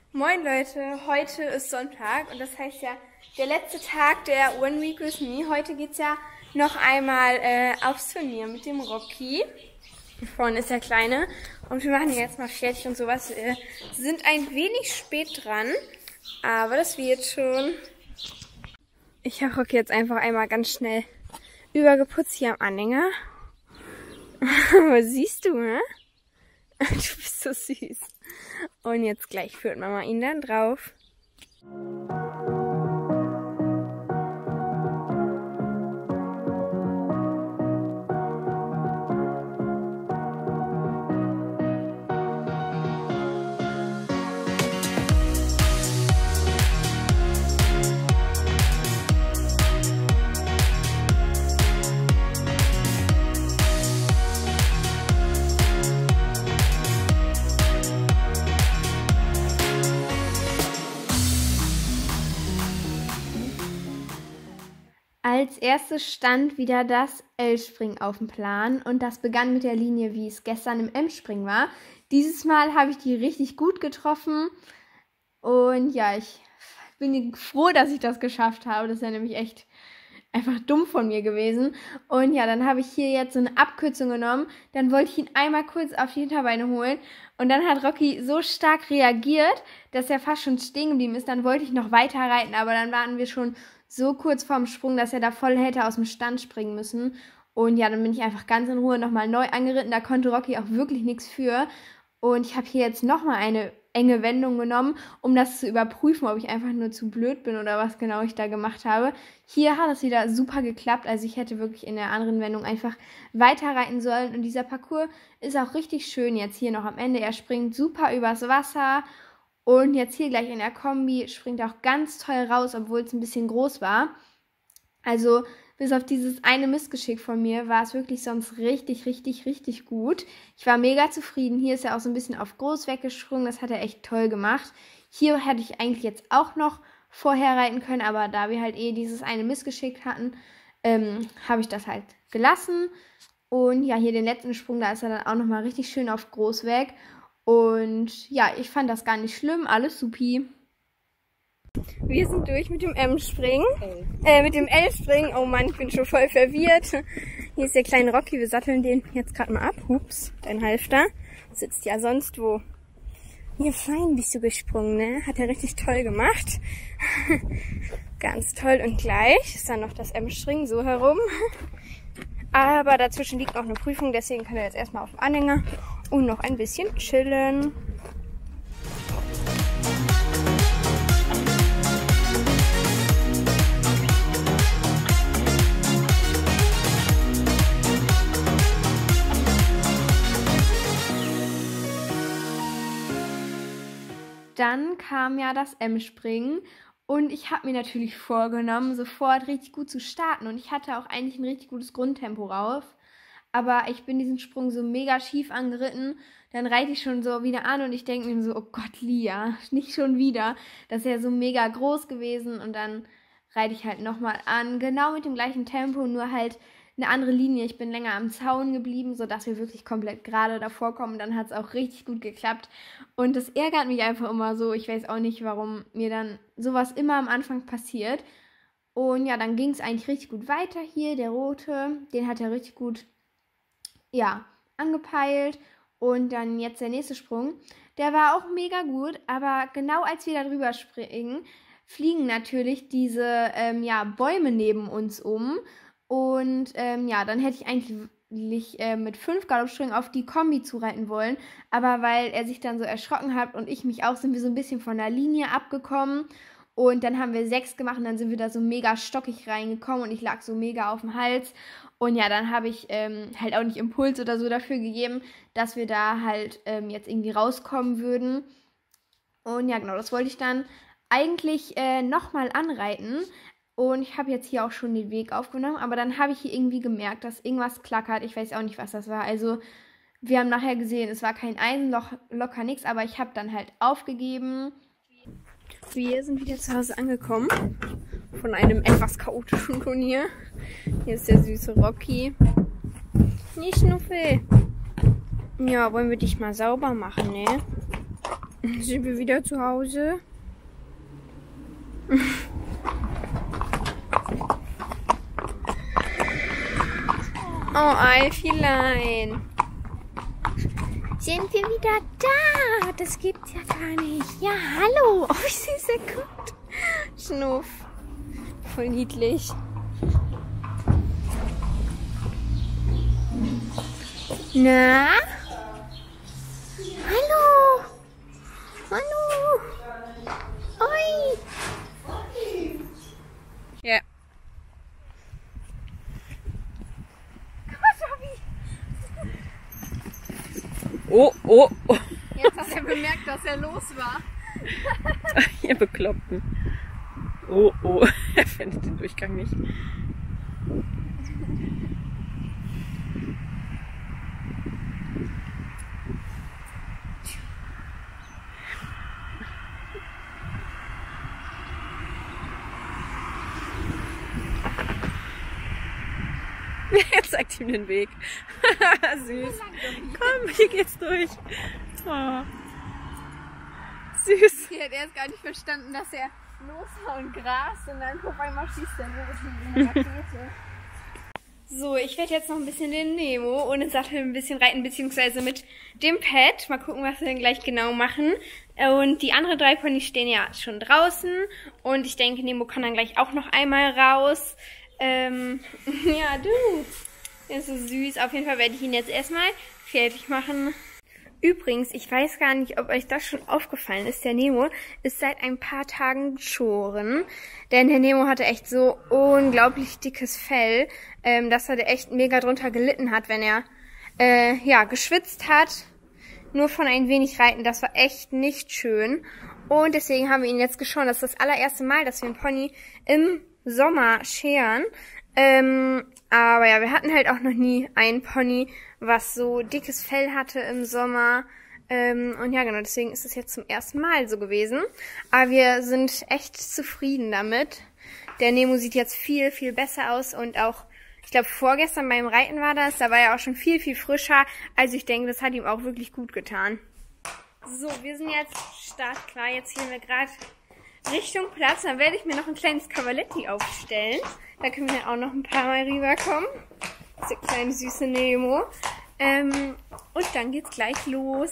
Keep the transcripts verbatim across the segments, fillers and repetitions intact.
Moin Leute, heute ist Sonntag und das heißt ja der letzte Tag der One Week With Me. Heute geht's ja noch einmal äh, aufs Turnier mit dem Rocky. Vorne ist der Kleine und wir machen ihn jetzt mal fertig und sowas. Wir sind ein wenig spät dran, aber das wird schon. Ich habe Rocky jetzt einfach einmal ganz schnell übergeputzt hier am Anhänger. Was siehst du, ne? Du bist so süß. Und jetzt gleich führt Mama ihn dann drauf. Als erstes stand wieder das L-Springen auf dem Plan und das begann mit der Linie, wie es gestern im M-Springen war. Dieses Mal habe ich die richtig gut getroffen und ja, ich bin froh, dass ich das geschafft habe. Das ist ja nämlich echt einfach dumm von mir gewesen. Und ja, dann habe ich hier jetzt so eine Abkürzung genommen. Dann wollte ich ihn einmal kurz auf die Hinterbeine holen und dann hat Rocky so stark reagiert, dass er fast schon stehen geblieben ist. Dann wollte ich noch weiter reiten, aber dann waren wir schon so kurz vorm Sprung, dass er da voll hätte aus dem Stand springen müssen. Und ja, dann bin ich einfach ganz in Ruhe nochmal neu angeritten. Da konnte Rocky auch wirklich nichts für. Und ich habe hier jetzt nochmal eine enge Wendung genommen, um das zu überprüfen, ob ich einfach nur zu blöd bin oder was genau ich da gemacht habe. Hier hat es wieder super geklappt. Also ich hätte wirklich in der anderen Wendung einfach weiter reiten sollen. Und dieser Parcours ist auch richtig schön jetzt hier noch am Ende. Er springt super übers Wasser. Und jetzt hier gleich in der Kombi springt er auch ganz toll raus, obwohl es ein bisschen groß war. Also bis auf dieses eine Missgeschick von mir war es wirklich sonst richtig, richtig, richtig gut. Ich war mega zufrieden. Hier ist er auch so ein bisschen auf groß weggesprungen. Das hat er echt toll gemacht. Hier hätte ich eigentlich jetzt auch noch vorher reiten können, aber da wir halt eh dieses eine Missgeschick hatten, ähm, habe ich das halt gelassen. Und ja, hier den letzten Sprung, da ist er dann auch nochmal richtig schön auf groß weg. Und ja, ich fand das gar nicht schlimm, alles supi. Wir sind durch mit dem M-Springen, äh, mit dem L-Springen. Oh Mann, ich bin schon voll verwirrt. Hier ist der kleine Rocky, wir satteln den jetzt gerade mal ab. Hups, dein Halfter sitzt ja sonst wo. Hier fein bist du gesprungen, ne? Hat er richtig toll gemacht. Ganz toll und gleich ist dann noch das M-Springen so herum. Aber dazwischen liegt noch eine Prüfung, deswegen kann er jetzt erstmal auf dem Anhänger und noch ein bisschen chillen. Dann kam ja das M-Springen. Und ich habe mir natürlich vorgenommen, sofort richtig gut zu starten. Und ich hatte auch eigentlich ein richtig gutes Grundtempo rauf. Aber ich bin diesen Sprung so mega schief angeritten. Dann reite ich schon so wieder an und ich denke mir so, oh Gott, Lia, nicht schon wieder. Das ist ja so mega groß gewesen. Und dann reite ich halt nochmal an. Genau mit dem gleichen Tempo, nur halt eine andere Linie. Ich bin länger am Zaun geblieben, sodass wir wirklich komplett gerade davor kommen. Dann hat es auch richtig gut geklappt. Und das ärgert mich einfach immer so. Ich weiß auch nicht, warum mir dann sowas immer am Anfang passiert. Und ja, dann ging es eigentlich richtig gut weiter hier. Der Rote, den hat er richtig gut, ja, angepeilt. Und dann jetzt der nächste Sprung. Der war auch mega gut, aber genau als wir da drüber springen, fliegen natürlich diese ähm, ja, Bäume neben uns um. Und ähm, ja, dann hätte ich eigentlich äh, mit fünf Galoppsprüngen auf die Kombi zureiten wollen. Aber weil er sich dann so erschrocken hat und ich mich auch, sind wir so ein bisschen von der Linie abgekommen. Und dann haben wir sechs gemacht und dann sind wir da so mega stockig reingekommen und ich lag so mega auf dem Hals. Und ja, dann habe ich ähm, halt auch nicht Impuls oder so dafür gegeben, dass wir da halt ähm, jetzt irgendwie rauskommen würden. Und ja, genau, das wollte ich dann eigentlich äh, nochmal anreiten. Und ich habe jetzt hier auch schon den Weg aufgenommen, aber dann habe ich hier irgendwie gemerkt, dass irgendwas klackert. Ich weiß auch nicht, was das war. Also wir haben nachher gesehen, es war kein Eisenloch, locker nichts, aber ich habe dann halt aufgegeben. Wir sind wieder zu Hause angekommen von einem etwas chaotischen Turnier. Hier ist der süße Rocky. Nee, Schnuffel. Ja, wollen wir dich mal sauber machen, ne? Sind wir wieder zu Hause? Oh, Alfilein. Sind wir wieder da? Das gibt's ja gar nicht. Ja, hallo. Oh, wie süß er guckt. Schnuff. Voll niedlich. Na? Hallo. Hallo. Oi. Ja. Yeah. Oh, oh, oh. Jetzt hast du bemerkt, dass er los war. Ihr Bekloppten. Oh, oh. Er findet den Durchgang nicht. Er zeigt ihm den Weg. Süß. Komm, hier geht's durch. Oh. Süß. Hier hat er erst gar nicht verstanden, dass er los war und Gras und dann auf einmal schießt er los wie eine Rakete. So, ich werde jetzt noch ein bisschen den Nemo ohne Sattel ein bisschen reiten, beziehungsweise mit dem Pad. Mal gucken, was wir dann gleich genau machen. Und die anderen drei Ponys stehen ja schon draußen. Und ich denke, Nemo kann dann gleich auch noch einmal raus. Ähm, ja, du. Der ist so süß. Auf jeden Fall werde ich ihn jetzt erstmal fertig machen. Übrigens, ich weiß gar nicht, ob euch das schon aufgefallen ist. Der Nemo ist seit ein paar Tagen geschoren. Denn der Nemo hatte echt so unglaublich dickes Fell, ähm, dass er da echt mega drunter gelitten hat, wenn er äh, ja geschwitzt hat. Nur von ein wenig Reiten. Das war echt nicht schön. Und deswegen haben wir ihn jetzt geschoren. Das ist das allererste Mal, dass wir einen Pony im Sommer scheren. Ähm, aber ja, wir hatten halt auch noch nie einen Pony, was so dickes Fell hatte im Sommer. Ähm, und ja, genau, deswegen ist es jetzt zum ersten Mal so gewesen. Aber wir sind echt zufrieden damit. Der Nemo sieht jetzt viel, viel besser aus und auch, ich glaube, vorgestern beim Reiten war das, da war er auch schon viel, viel frischer. Also ich denke, das hat ihm auch wirklich gut getan. So, wir sind jetzt startklar. Jetzt gehen wir gerade Richtung Platz. Dann werde ich mir noch ein kleines Cavaletti aufstellen. Da können wir dann auch noch ein paar Mal rüberkommen. Das ist der kleine süße Nemo. Ähm, und dann geht's gleich los.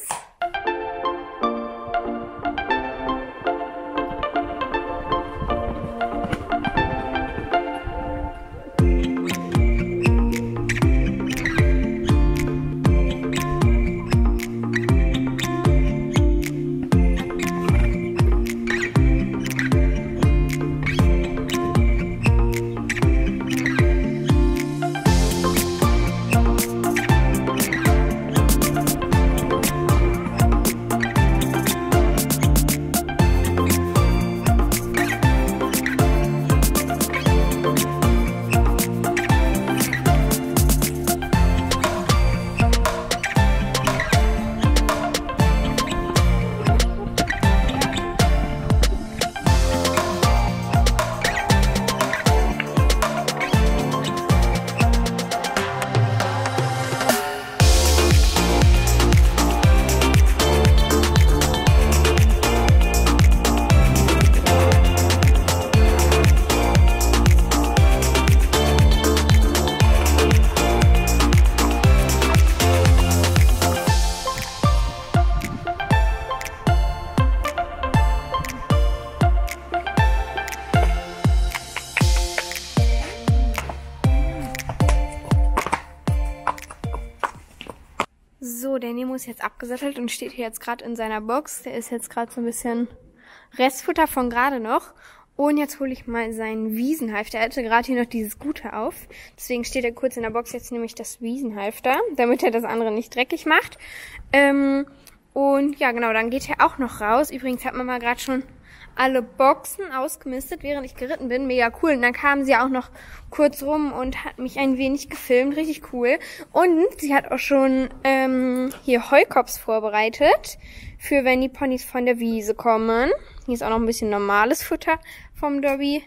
So, der Nemo ist jetzt abgesattelt und steht hier jetzt gerade in seiner Box. Der ist jetzt gerade so ein bisschen Restfutter von gerade noch. Und jetzt hole ich mal seinen Wiesenhalfter. Er hatte gerade hier noch dieses Gute auf. Deswegen steht er kurz in der Box. Jetzt nehme ich das Wiesenhalfter, damit er das andere nicht dreckig macht. Ähm, und ja, genau, dann geht er auch noch raus. Übrigens hat Mama gerade schon alle Boxen ausgemistet, während ich geritten bin. Mega cool. Und dann kam sie auch noch kurz rum und hat mich ein wenig gefilmt. Richtig cool. Und sie hat auch schon ähm, hier Heukops vorbereitet, für wenn die Ponys von der Wiese kommen. Hier ist auch noch ein bisschen normales Futter vom Dobby.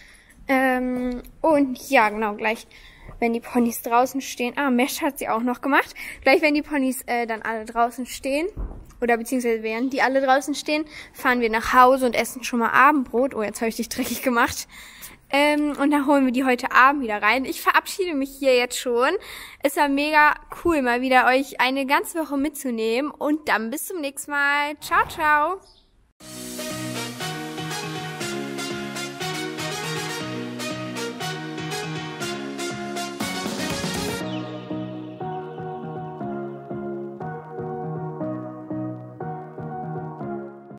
Ähm, und ja, genau, gleich, wenn die Ponys draußen stehen. Ah, Mesh hat sie auch noch gemacht. Gleich, wenn die Ponys äh, dann alle draußen stehen, oder beziehungsweise während die alle draußen stehen, fahren wir nach Hause und essen schon mal Abendbrot. Oh, jetzt habe ich dich dreckig gemacht. Ähm, und dann holen wir die heute Abend wieder rein. Ich verabschiede mich hier jetzt schon. Es war mega cool, mal wieder euch eine ganze Woche mitzunehmen. Und dann bis zum nächsten Mal. Ciao, ciao.